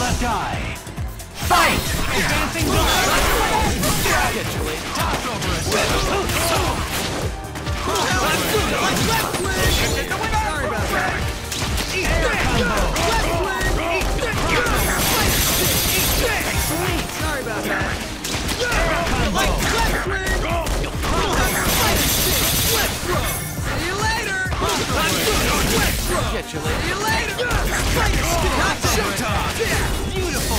let die. Fight! Advancing guard! Toss over a set. Sorry about that. Air combo! Sorry about that. Air combo! See you later! Get you later. See you later! Showtime! Beautiful!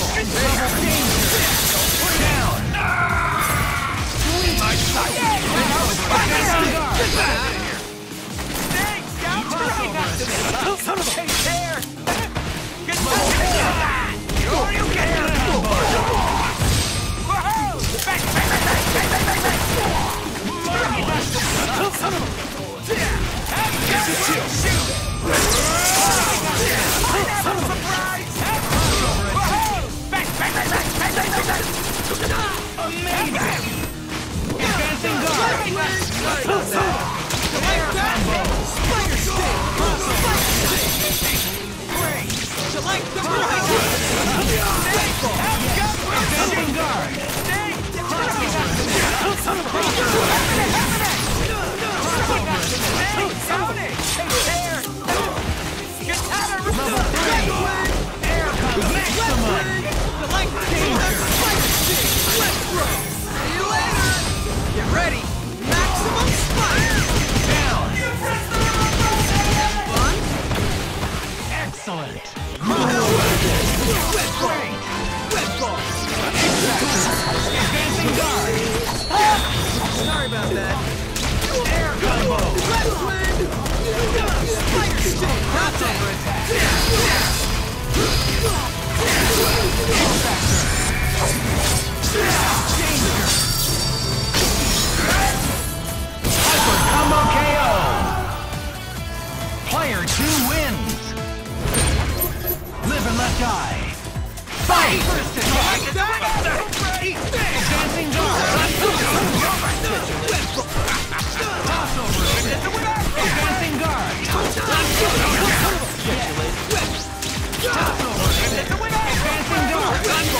Down! Sweet! Get back! Thanks, down! Son of a... Take care! Get back! You get here! Woohoo! Back! Son of a... Shoot! Surprise! Back! Amazing! Advancing guard! Air combo! Spider stick! Great! Select the right! Advancing guard! Level 3! Air combo! Maximum! See you later! Get ready! Maximum spike! Down! Fun? Excellent! Great! Web ball! Advancing guard! Sorry about that. Air combo! Left wind! Spider stick! Crossover attack! Danger! Hyper combo KO! Player 2 wins! Live and let die! Fight! First attack! Advancing guard! Crossover! Advancing guard! Advancing guard!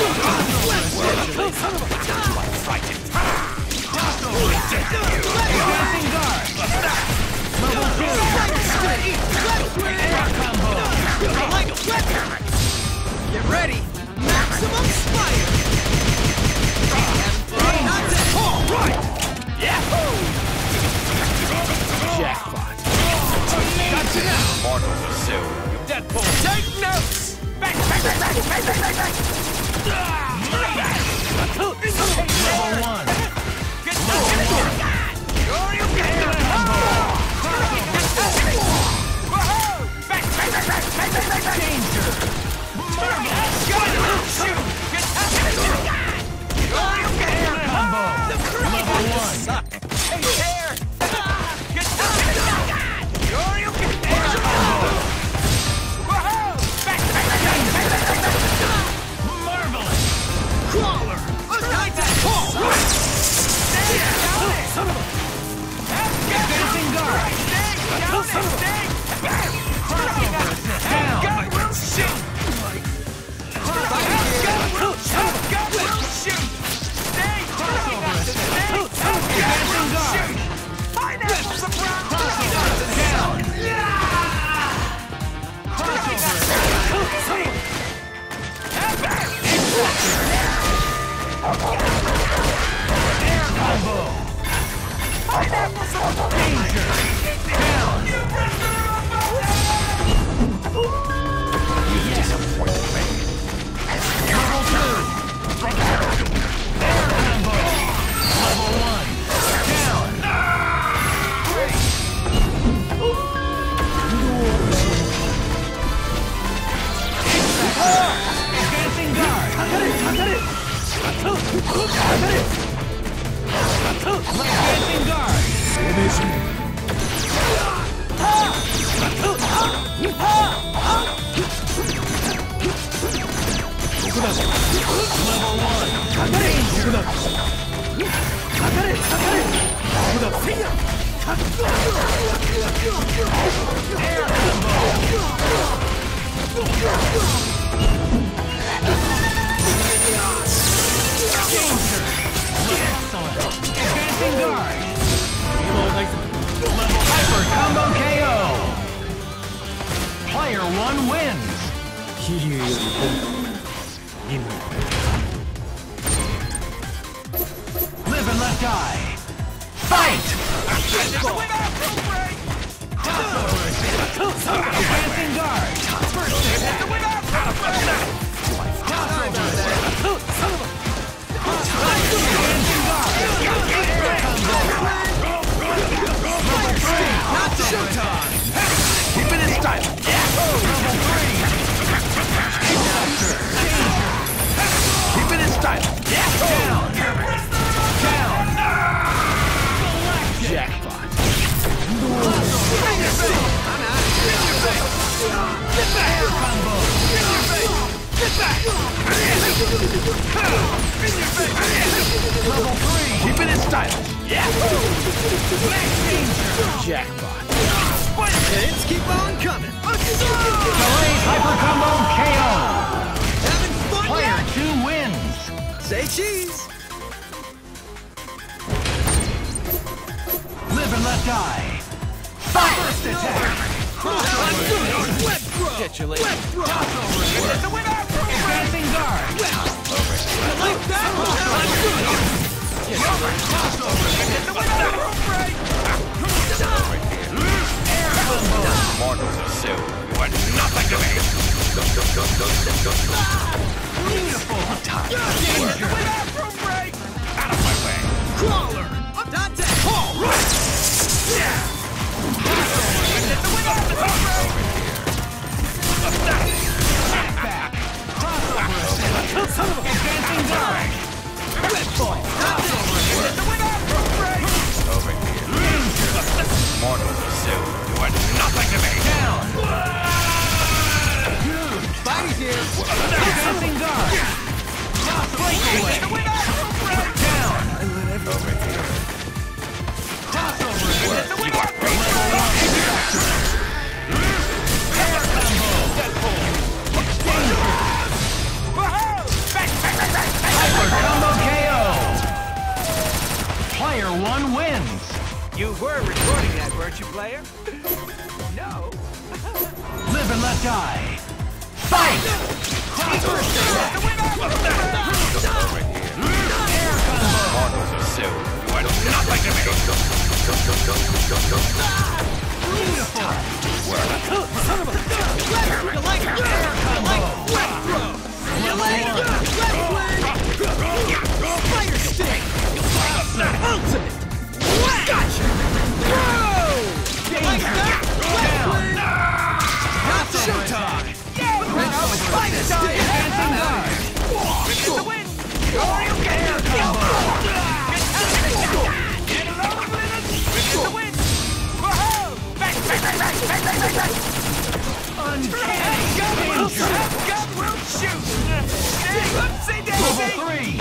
Advancing guard! Level 2! Air combo! Get ready! Maximum Spire! Right! Yahoo! Jackpot! Gotcha now! Mortal pursuit! Deadpool! Take notes! Back! Level 1! Get Danger! Air combo! Level 1! Take care! Get marvelous! Crawler! Advancing guard! Air combo! Danger! Down! You disappoint me. Level 2! Air combo! Level 1! Down! Advancing guard! Advancing guard! Level 1! Danger! Air combo! Advancing guard. Hyper combo KO. Player 1 wins. Live and let die. Fight! Advancing guard. Showtime! Keep it in style! Keep it in style! Down! Down! Jackpot! I'm out. Get back! Air combo! Get back! Level 3! Keep it in style! Max danger! Jackpot! Hits keep on coming. Delayed hyper combo KO! Having fun Player yet? 2 wins! Say cheese. Live and let die! Fight! First attack! Web throw. Get you later. Web throw. Advancing guard! You like that? Air combo! Mortals of Sue, you are nothing to me! Beautiful! Danger! Out of my way! Crawler. Dante. All right. Back! Crossover assist! Advancing guard! Red boy. Dante. Over here. Mortals of Sue, you are nothing to me! Down! Spidey's here. Advancing guard! Breakaway! Down! Over here. Crossover assist! Hyper combo KO! Player 1 wins! You were recording that, weren't you, player? No. Live and let die! Fight! Crossover attack! Over here. Air combo! Mortals of Sue, you are nothing to me! Beautiful! You like Air that? combo! Web throw. You like that? Fire stick. Ultimate. Gotcha. Whoa. You like that? Not showtime. Fire stick. Advancing guard! Air combo! Uncanny danger! Level 3!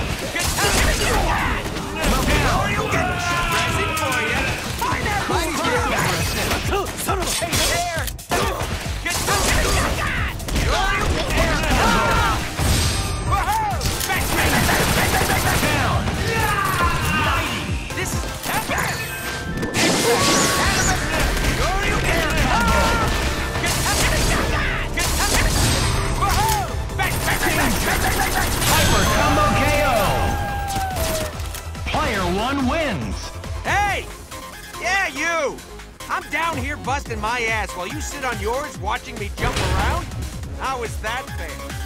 Down! Mighty! This is Hyper combo KO! Player 1 wins! Hey! Yeah, you! I'm down here busting my ass while you sit on yours watching me jump around? How is that fair?